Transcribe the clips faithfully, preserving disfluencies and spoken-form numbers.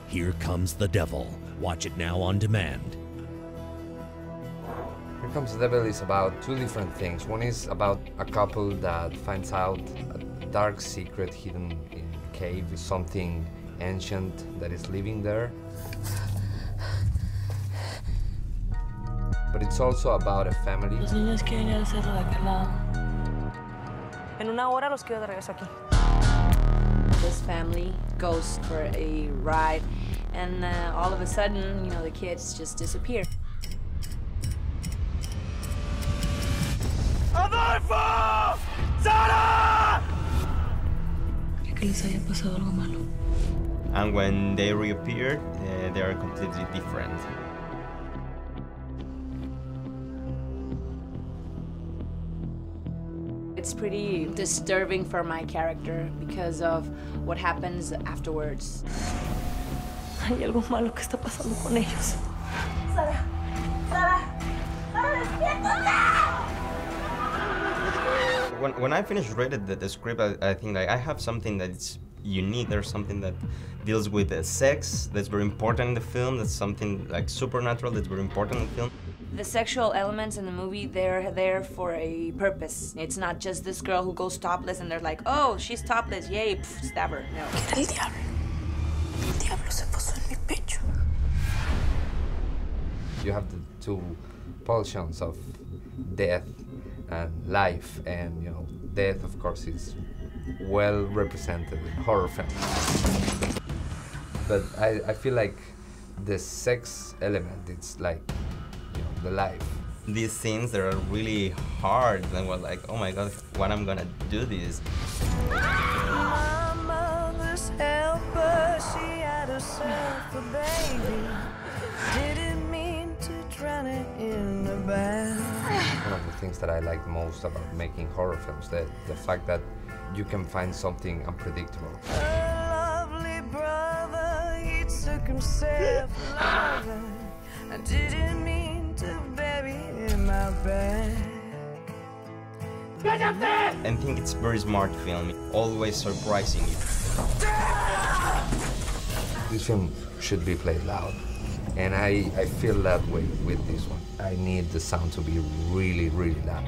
Here Comes the Devil. Watch it now on demand. Here Comes the Devil is about two different things. One is about a couple that finds out a dark secret hidden in a cave, something ancient that is living there. But it's also about a family. Los niños quieren ir al cerro de aquel lado. En una hora los quiero de regreso aquí. This family goes for a ride, and uh, all of a sudden, you know, the kids just disappear. Adolfo! Sara! Que les haya pasado algo malo. And when they reappear, uh, they are completely different. It's pretty disturbing for my character because of what happens afterwards. Hay algo malo que está pasando con ellos. Sara, Sara, Sara, despiértate! When, when I finished reading the, the script, I, I think like, I have something that's unique. There's something that deals with uh, sex that's very important in the film. That's something like supernatural that's very important in the film. The sexual elements in the movie, they're there for a purpose. It's not just this girl who goes topless and they're like, oh, she's topless, yay, pff, stab her. No. Era el diablo. El diablo se posó en mi pecho. You have the two pulsions of death and life, and you know, death, of course, is well represented in horror films. But I, I feel like the sex element, it's like, you know, the life. These scenes that are really hard, and we're like, oh my god, when I'm gonna do this? My mother's helper, she had herself a baby. Didn't mean to drown it in the bath. One of the things that I like most about making horror films, the, the fact that you can find something unpredictable. A lovely brother, he took himself lover. I didn't mean to bury in my bed. I think it's very smart film, always surprising you. This film should be played loud, and I, I feel that way with this one. I need the sound to be really, really loud.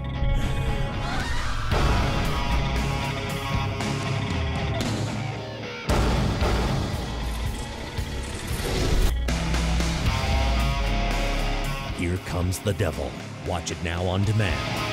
Here Comes the Devil. Watch it now on demand.